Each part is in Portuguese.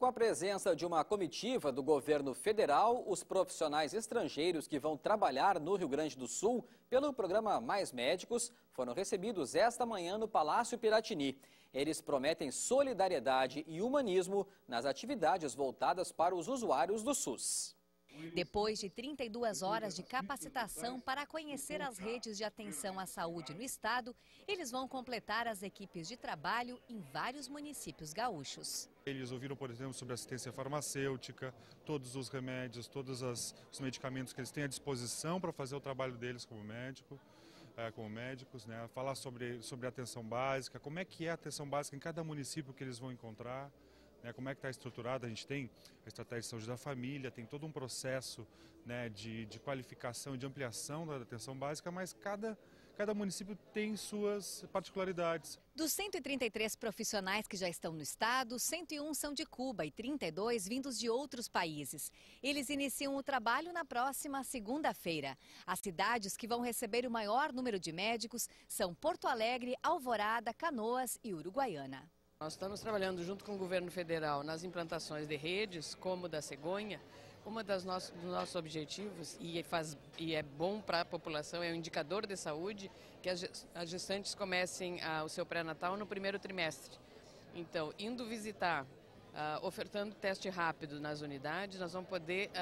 Com a presença de uma comitiva do governo federal, os profissionais estrangeiros que vão trabalhar no Rio Grande do Sul pelo programa Mais Médicos foram recebidos esta manhã no Palácio Piratini. Eles prometem solidariedade e humanismo nas atividades voltadas para os usuários do SUS. Depois de 32 horas de capacitação para conhecer as redes de atenção à saúde no estado, eles vão completar as equipes de trabalho em vários municípios gaúchos. Eles ouviram, por exemplo, sobre assistência farmacêutica, todos os remédios, todos os medicamentos que eles têm à disposição para fazer o trabalho deles como médicos, né? Falar sobre a atenção básica, como é que é a atenção básica em cada município que eles vão encontrar. Como é que está estruturado? A gente tem a estratégia de saúde da família, tem todo um processo, né, de qualificação, de ampliação da atenção básica, mas cada município tem suas particularidades. Dos 133 profissionais que já estão no estado, 101 são de Cuba e 32 vindos de outros países. Eles iniciam o trabalho na próxima segunda-feira. As cidades que vão receber o maior número de médicos são Porto Alegre, Alvorada, Canoas e Uruguaiana. Nós estamos trabalhando junto com o governo federal nas implantações de redes, como da cegonha. Dos nossos objetivos, e é bom para a população, é o indicador de saúde, que as gestantes comecem o seu pré-natal no primeiro trimestre. Então, indo visitar, ofertando teste rápido nas unidades, nós vamos poder,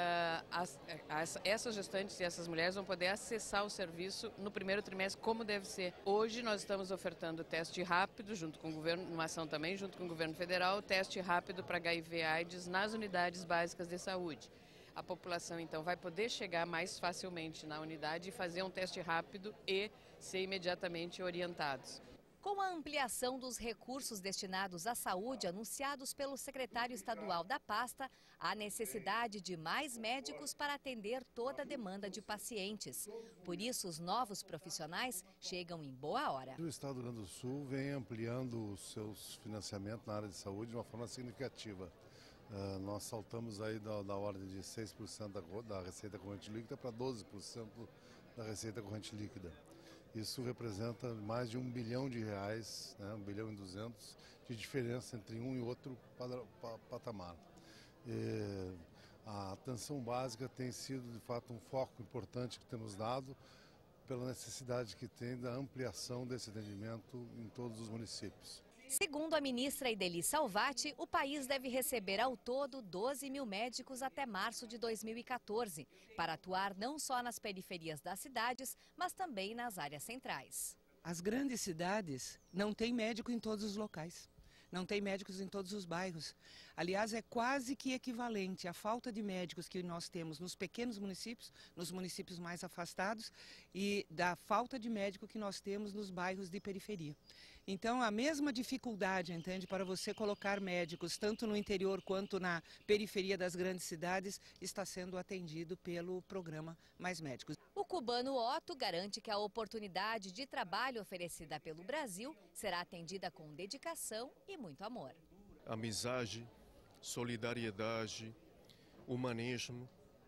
essas gestantes e essas mulheres vão poder acessar o serviço no primeiro trimestre como deve ser. Hoje nós estamos ofertando teste rápido, junto com o governo, uma ação também junto com o governo federal, teste rápido para HIV/AIDS nas unidades básicas de saúde. A população, então, vai poder chegar mais facilmente na unidade e fazer um teste rápido e ser imediatamente orientados. Com a ampliação dos recursos destinados à saúde anunciados pelo secretário estadual da pasta, há necessidade de mais médicos para atender toda a demanda de pacientes. Por isso, os novos profissionais chegam em boa hora. O Estado do Rio Grande do Sul vem ampliando os seus financiamentos na área de saúde de uma forma significativa. Nós saltamos aí da ordem de 6% da receita corrente líquida para 12% da receita corrente líquida. Isso representa mais de R$1 bilhão, né, 1 bilhão e 200 de diferença entre um e outro patamar. A atenção básica tem sido, de fato, um foco importante que temos dado pela necessidade que tem da ampliação desse atendimento em todos os municípios. Segundo a ministra Ideli Salvati, o país deve receber ao todo 12 mil médicos até março de 2014, para atuar não só nas periferias das cidades, mas também nas áreas centrais. As grandes cidades não têm médico em todos os locais. Não tem médicos em todos os bairros. Aliás, é quase que equivalente à falta de médicos que nós temos nos pequenos municípios, nos municípios mais afastados, e da falta de médico que nós temos nos bairros de periferia. Então, a mesma dificuldade, entende, para você colocar médicos, tanto no interior quanto na periferia das grandes cidades, está sendo atendido pelo programa Mais Médicos. O cubano Otto garante que a oportunidade de trabalho oferecida pelo Brasil será atendida com dedicação e muito amor. Amizade, solidariedade, humanismo.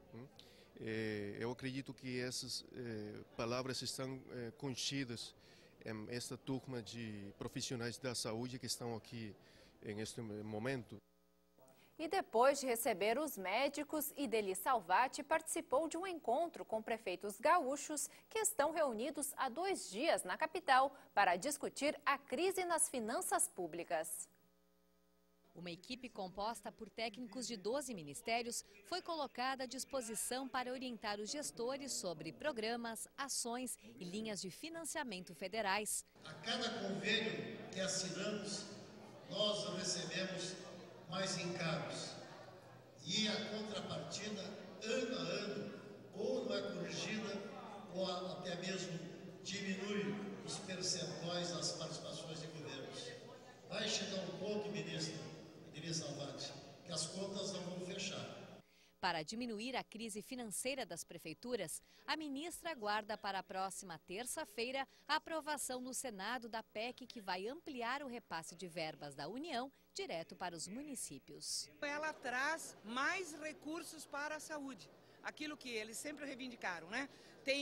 Eu acredito que essas palavras estão contidas em esta turma de profissionais da saúde que estão aqui neste momento. E depois de receber os médicos, Ideli Salvati participou de um encontro com prefeitos gaúchos que estão reunidos há 2 dias na capital para discutir a crise nas finanças públicas. Uma equipe composta por técnicos de 12 ministérios foi colocada à disposição para orientar os gestores sobre programas, ações e linhas de financiamento federais. A cada convênio que assinamos, nós recebemos mais encargos. E a contrapartida, ano a ano, ou não é corrigida, ou até mesmo diminui os percentuais das participações de governos. Vai chegar um ponto, ministro Ideli Salvati, que as contas não vão fechar. Para diminuir a crise financeira das prefeituras, a ministra aguarda para a próxima terça-feira a aprovação no Senado da PEC que vai ampliar o repasse de verbas da União direto para os municípios. Ela traz mais recursos para a saúde, aquilo que eles sempre reivindicaram, né? Tem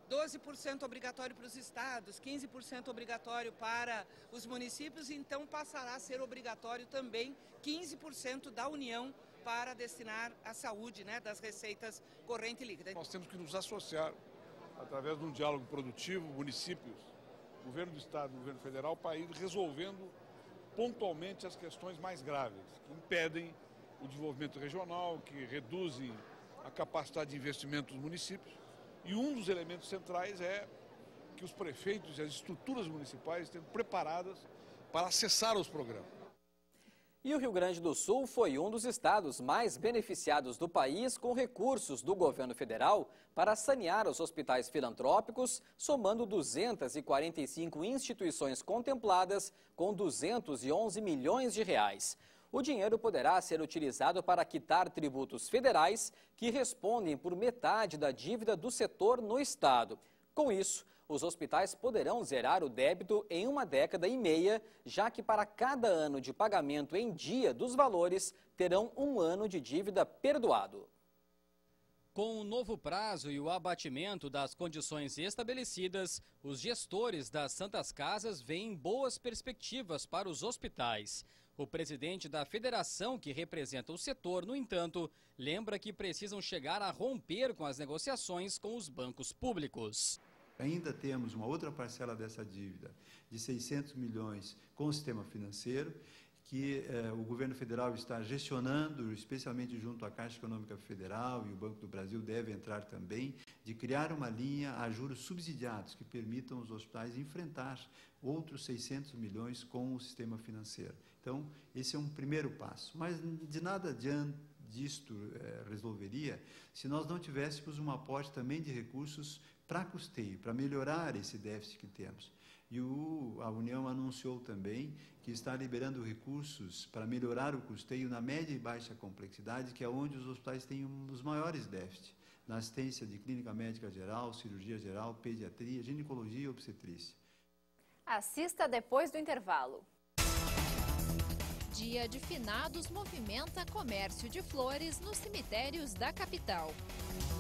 12% obrigatório para os estados, 15% obrigatório para os municípios, então passará a ser obrigatório também 15% da União para destinar à saúde, né, das receitas corrente e líquida. Nós temos que nos associar através de um diálogo produtivo, municípios, governo do estado, governo federal, para ir resolvendo pontualmente as questões mais graves, que impedem o desenvolvimento regional, que reduzem a capacidade de investimento dos municípios. E um dos elementos centrais é que os prefeitos e as estruturas municipais estejam preparadas para acessar os programas. E o Rio Grande do Sul foi um dos estados mais beneficiados do país com recursos do governo federal para sanear os hospitais filantrópicos, somando 245 instituições contempladas com 211 milhões de reais. O dinheiro poderá ser utilizado para quitar tributos federais que respondem por metade da dívida do setor no estado. Com isso, os hospitais poderão zerar o débito em 1,5 décadas, já que para cada ano de pagamento em dia dos valores, terão 1 ano de dívida perdoado. Com o novo prazo e o abatimento das condições estabelecidas, os gestores das Santas Casas veem boas perspectivas para os hospitais. O presidente da federação que representa o setor, no entanto, lembra que precisam chegar a romper com as negociações com os bancos públicos. Ainda temos uma outra parcela dessa dívida, de 600 milhões com o sistema financeiro, que o governo federal está gestionando, especialmente junto à Caixa Econômica Federal e o Banco do Brasil deve entrar também, de criar uma linha a juros subsidiados que permitam os hospitais enfrentar outros 600 milhões com o sistema financeiro. Então, esse é um primeiro passo, mas de nada disto resolveria se nós não tivéssemos um aporte também de recursos para custeio, para melhorar esse déficit que temos. E a União anunciou também que está liberando recursos para melhorar o custeio na média e baixa complexidade, que é onde os hospitais têm os maiores déficits, na assistência de clínica médica geral, cirurgia geral, pediatria, ginecologia e obstetrícia. Assista depois do intervalo. Dia de Finados movimenta comércio de flores nos cemitérios da capital.